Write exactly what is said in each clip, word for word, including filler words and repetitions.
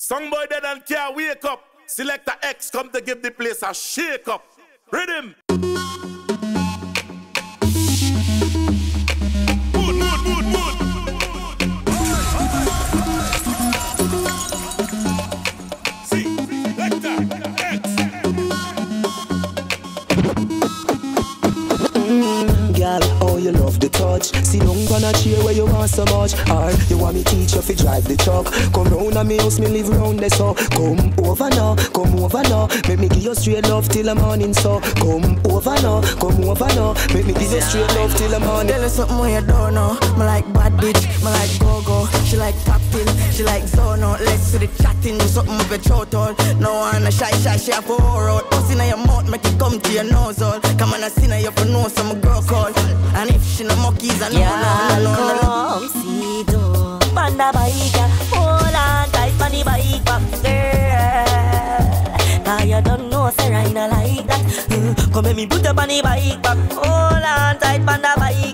Songboy dead and can't wake up. Selector X come to give the place a shake up. Riddim. Mood, mood, mood, mood. Selector X. Girl, oh you love the touch. See don't gonna cheer where you want so much. Or you want me teach you fi drive the truck. Come round and me house, me live round there so. Come over now, come over now. Make me give you straight love till the morning so. Come over now, come over now. Make me give you straight love till the morning. Tell her something where you don't know. Me like bad bitch, me like go-go. She like tapping, she like zono. Let's see the chatting, do something with your throat all. No one a shy shy, she have a whore out. Pussy in your mouth, make it come to your nose all. Come on, I see now you for know some girl call. And if she no monkeys, I know, yeah, no, no, no, come see do. Panda bike, hold on tight on the bike back, girl. Cause you don't know, say Ryno like that. Mm, come let me put up on the bike back. Hold on tight on the bike,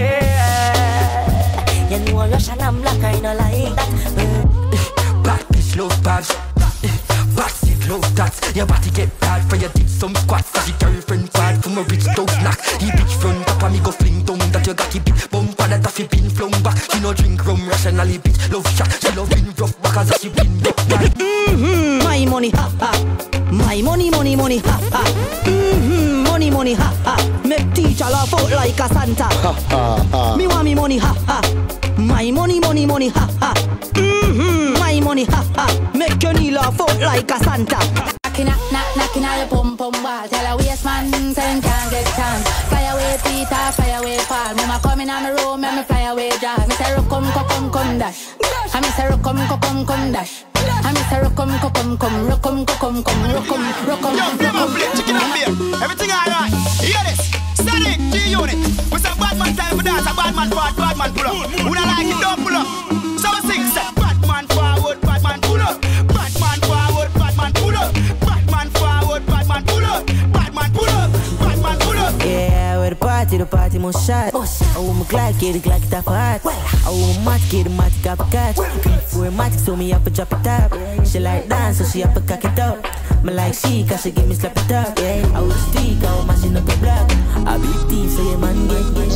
girl. You know Russian and black, Ryno like that. Mm. Bad bitch love bags. Bad shit love tats. Your body get bad for you did some squats. Cause your girlfriend bad from a rich dog snack. He bitch front up and me go fling down. That you got the big bump and that he been flown back. She no drink rum rationally bitch love shot. She love been rough back as she been rough back. Mm-hmm, my money, ha ha. My money, money, money, ha ha. Mm-hmm, money, money, ha ha. Make teacher laugh out like a Santa. Ha ha ha. Me want me money, ha ha. My money, money, money, ha ha. Mm-hmm, my money, ha ha. Make your knee laugh out like a Santa. Knocking out, knock, knocking out your pum pum ball. Tell a waste man, say can't get chance. Fly away Peter, fly away Paul. Mama coming on the road, make me fly away Jazz. Me say Rukum, Rukum, come dash. I me say Rukum, Rukum, come dash. I me say Rukum, Rukum, come, Rukum, Rukum, come, Rukum, Rukum, Yo, Rukum. Yo, chicken and beer. Everything alright. Hear this. Steady, G-Unit. We say Badman time for dance. A Badman forward, Badman pull up. Who don't like it, don't pull up. So we sing, say Badman forward, Badman pull up. Badman forward, Badman pull up. Badman forward, Badman pull up. Badman pull up, Badman pull up. Yeah, where the party, the party must shot. I want my Glock, get it, Glock it up hot. I want my Matic, get it, Matic up a catch. For a Matic, so me up a drop it up. She like dance, so she up a cock it up. Me like she, cause she give me slap it up. Yeah, I was streak, I was mashing up the block. I be thief, so yeah man get get.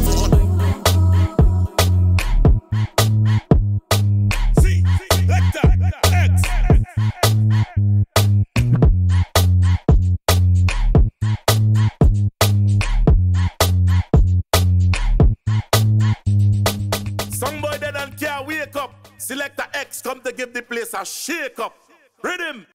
Songboy dead and can't wake up. Selector X come to give the place a shake up. Riddim.